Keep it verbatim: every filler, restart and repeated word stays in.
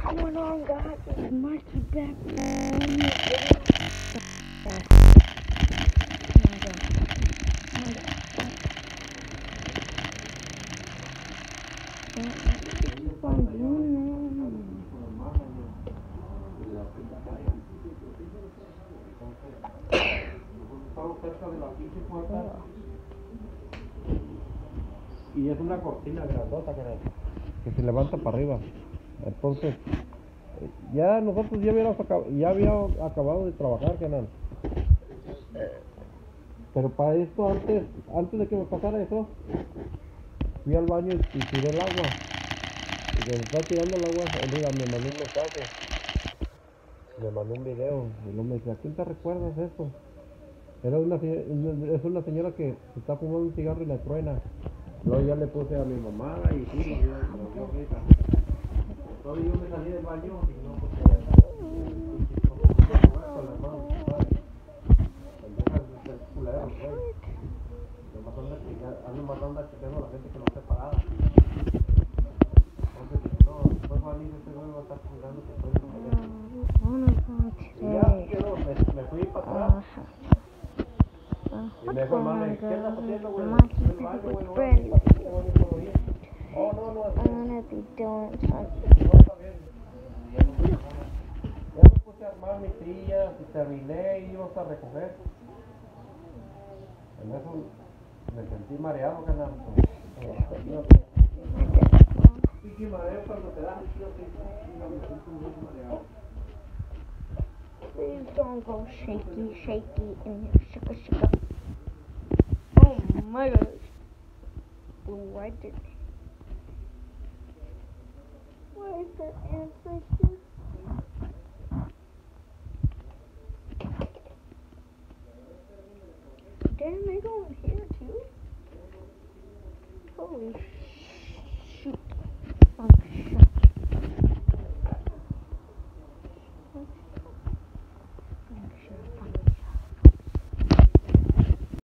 going on, guys? It's Mikey back. Y es una cortina grandota que se levanta para arriba. Entonces, ya nosotros ya habíamos acabado, ya había acabado de trabajar, canal. Pero para esto, antes antes de que me pasara eso, fui al baño y, y tiré el agua. Y cuando estaba tirando el agua, Olivia me mandó un mensaje. Me mandó un video. Y luego me dice, ¿a quién te recuerdas eso? Era una, es una señora que está fumando un cigarro y la truena. Luego ya le puse a mi mamá y sí, lo vio ahorita. Entonces yo me salí del baño y no, porque ya estaba con las manos, ¿sabes? Dejan de ser culeros, güey. Nomás ando matando a chequeando a la gente que no esté parada. Entonces dije, no, después va a venir este güey va a estar jugando que estoy con él. Y ya quedó, me, me fui para atrás. Y me fue mal, ¿qué estás haciendo, güey? Estoy en el baño, güey, no voy a ir. Oh, no, no, I'm gonna be doing something. no, está bien. Ya me puse a armar mis sillas y terminé y íbamos a recoger. En eso me sentí mareado, canal. Sí, que mareo cuando te das el tío, sí, me siento muy mareado. Please don't go shaky, shaky, and shaka, shaka. Oh my gosh. Why did... Why is that answer here? Damn, they go in here too? Holy shit.